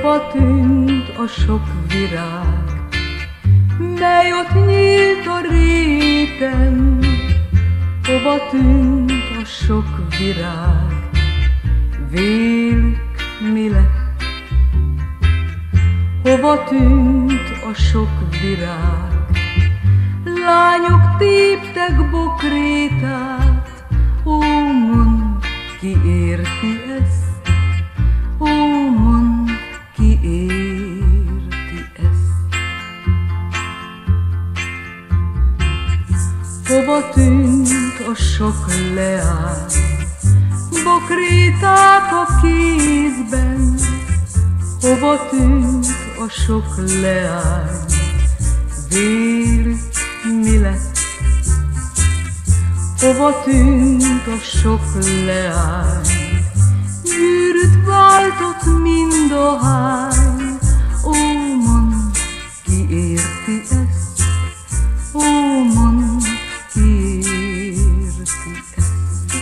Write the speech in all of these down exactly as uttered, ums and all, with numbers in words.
Hova tűnt a sok virág, mely ott nyílt a réten? Hova tűnt a sok virág, vélük mi lett? Hova tűnt a sok virág, lányok téptek bokrétát? Ó, mondd, ki érti ezt? Ó, mondd, ki érti ezt? Hova tűnt a sok leány, bokréták a kézben? Hova tűnt a sok leány, vélük mi lett? Hova tűnt a sok leány, gyűrűt váltott mind a hány? Ó, mondd, ki érti ezt? Ó, mondd, ki érti ezt?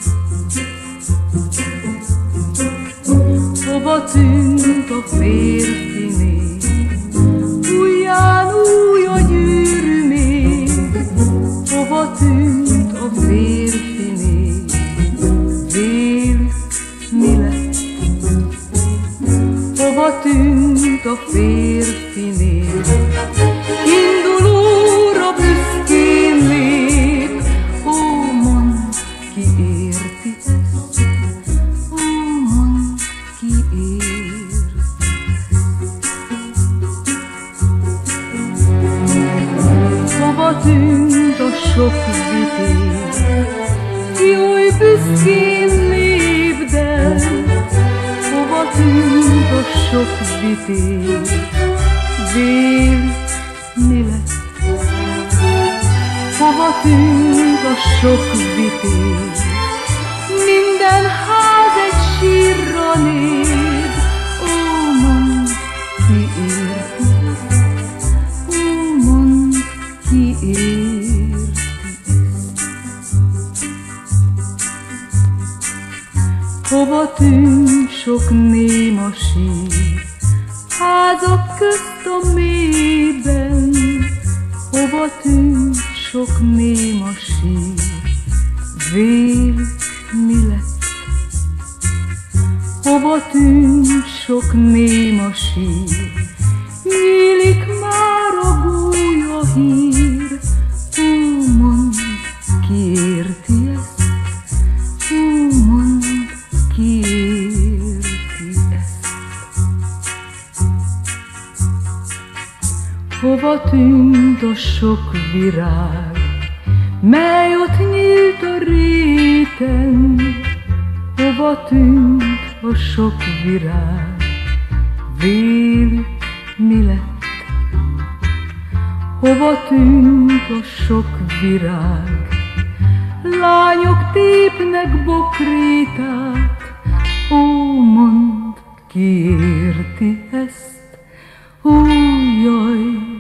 Hova tűnt a férfi nép, ujján új a gyűrű még? Hova tűnt a férfi nép, vélük mi lett? Hova tűnt a férfi nép, indulóra büszkén lép? Ó, mondd, ki érti ezt? Ó, mondd, ki érti ezt? Hova tűnt a sok vitéz, ki oly büszkén lépdel? Hova tűnt a sok vitéz, vélük mi lett? Hova tűnt a sok vitéz, minden ház egy sírra néz? Ó, mondd, ki érti ezt? Ó, mondd, ki érti ezt? Hova tűnt sok néma sír, házak közt a mélyben? Hova tűnt sok néma sír, vélük mi lett? Hova tűnt sok néma sír, nyílik már a gólya hír? Ó, mondd, ki érti ezt? Ó, mondd, ki érti ezt? Hova tűnt a sok virág, mely ott nyílt a réten? Hova tűnt a sok virág, vélük mi lett? Hova tűnt a sok virág, lányok tépnek bokrétát? Ó, mondd, ki érti ezt? Ó, jaj!